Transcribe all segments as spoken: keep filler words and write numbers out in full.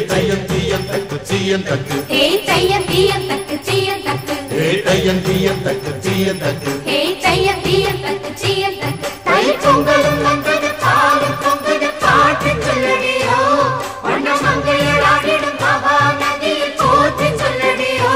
தையம் தீயம் தக்கு சீயம் தக்கு ஹே தையம் தீயம் தக்கு சீயம் தக்கு ஹே தையம் தீயம் தக்கு சீயம் தக்கு ஹே தையம் தீயம் தக்கு சீயம் தக்கு தை பொங்கலும் வந்தது பாலும் பொங்குது பாட்டு சொல்லடியோ வண்ண மங்கையர் ஆடிடும் மகா நதியில் போற்றி சொல்லடியோ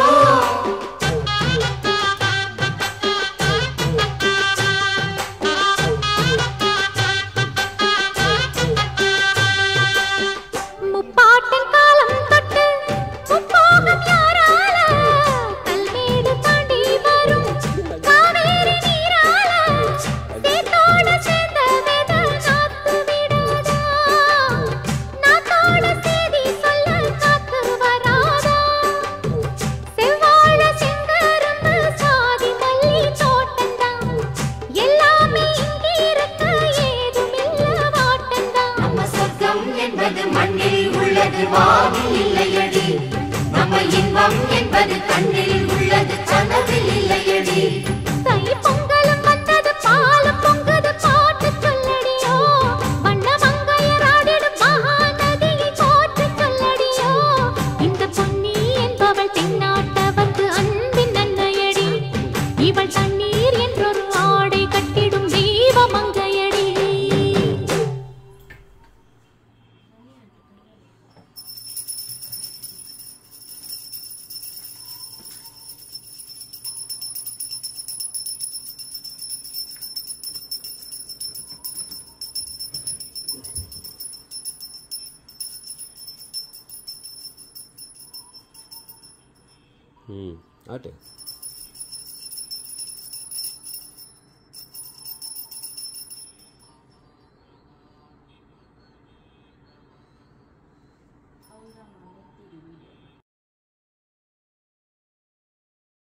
முப்பாட்டின் காலம் தொட்டு முப்போகம் யாரால கல்மேடு தாண்டி வரும் காவேரி நீரால சேத்தோட சேர்ந்த வேத நாத்து விடாதா நாத்தோட சேதி சொல்ல காத்து வராதா செவ்வாழ செங்கரும்பு சாதி மல்லி தோட்டந்தான் எல்லாமே இங்கிருக்க ஏதுமில்ல வாட்டந்தான் நம்ம சொர்க்கம் என்பது மண்ணில் உள்ளது வானில் இல்லையடி நம்ம இன்பம் என்பது கண்ணில் உள்ளது கனவில் இல்லையடி தை பொங்கலும் வந்தது பாலும் பொங்குது பாட்டு சொல்லடியோ வண்ண மங்கையர் ஆடிடும் மகா நதியை போற்றி சொல்லடியோ இந்த பொன்னி என்பவள் தென்னாட்டவர்க்கு அன்பின் அன்னையடி இவள் தண்ணீர் என்றொரு ஆடை கட்டிடும் தெய்வ மங்கையடி ம் ஆட்டு